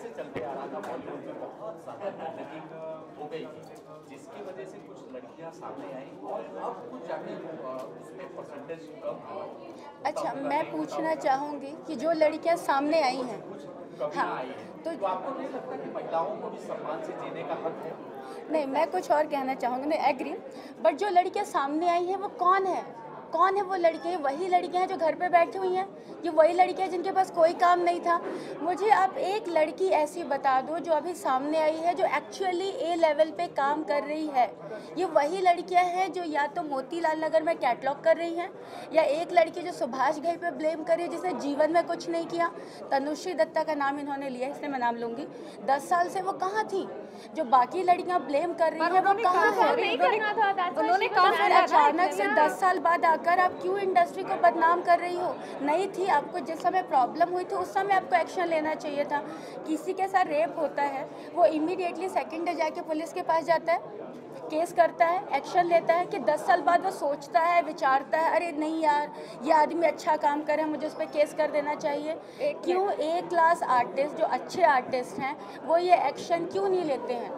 से चलते आ रहा था बॉलीवुड में बहुत ज़्यादा किडनैपिंग हो गई थी, जिसकी वजह से कुछ लड़कियां सामने आई और अब कुछ जाके उसमें परसेंटेज कम हुआ। अच्छा, मैं पूछना चाहूँगी कि जो लड़कियां सामने आई हैं, हाँ, तो आपको नहीं लगता कि महिलाओं को भी सम्मान से जीने का हक है? नहीं, मैं कुछ और कहना चाहूँगी, नहीं एग्री, बट जो लड़कियां सामने आई हैं वो कौन है? कौन है वो लड़कियां? वही लड़कियां हैं जो घर पे बैठी हुई हैं, ये वही लड़कियां हैं जिनके पास कोई काम नहीं था। मुझे आप एक लड़की ऐसी बता दो जो अभी सामने आई है, जो एक्चुअली ए लेवल पे काम कर रही है। ये वही लड़कियां हैं जो या तो मोतीलाल नगर में कैटलॉग कर रही हैं, या एक लड़की जो सुभाष घई पे ब्लेम कर रही है जिसने जीवन में कुछ नहीं किया। तनुश्री दत्ता का नाम इन्होंने लिया, इसलिए मैं नाम लूँगी। 10 साल से वो कहाँ थी? जो बाकी लड़कियां ब्लेम कर रही हैं वो कहाँ है? उन्होंने काम फिर अचानक से 10 साल बाद आकर आप क्यों इंडस्ट्री को बदनाम कर रही हो? नहीं थी, आपको जिस समय प्रॉब्लम हुई थी उस समय आपको एक्शन लेना चाहिए था। किसी के साथ रेप होता है, वो इमीडिएटली सेकंड डे जाके पुलिस के पास जाता है, केस करता है, एक्शन लेता है, कि 10 साल बाद वो सोचता है, विचारता है, अरे नहीं यार ये आदमी अच्छा काम करे, मुझे उस पर केस कर देना चाहिए। क्यों ए क्लास आर्टिस्ट जो अच्छे आर्टिस्ट हैं वो ये एक्शन क्यों नहीं लेते हैं?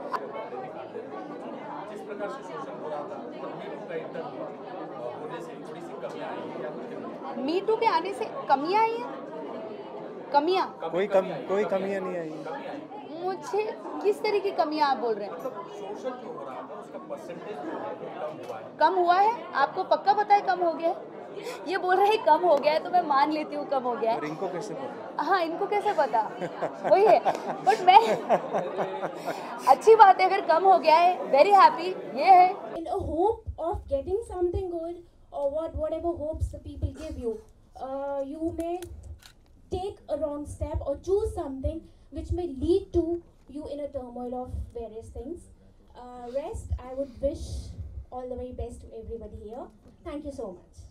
जिस प्रकार से शोषण हो रहा था, मीटू का इंटरव्यू होने से थोड़ी सी कमियां आई हैं या कुछ? मीटू के आने से कमियां आई हैं? कमियां? कोई कमियां नहीं आई। मुझे किस तरह की कमियां आप बोल रहे हैं? मतलब शोषण जो हो रहा था उसका परसेंटेज जो है वो कम हुआ है। कम हुआ है? आपको पक्का पता है कम हो गया है? ये बोल रहे हैं कम हो गया है तो मैं मान लेती हूँ कम हो गया है। और इनको कैसे पता? हाँ, इनको कैसे पता? वही है, बट मैं अच्छी बात है अगर कम हो गया है, वेरी हैप्पी ये है। In a hope of getting something good or whatever hopes the people give you, you may take a wrong step or choose something which may lead to you in a turmoil of various things. Rest, I would wish all the very best to everybody here. Thank you so much.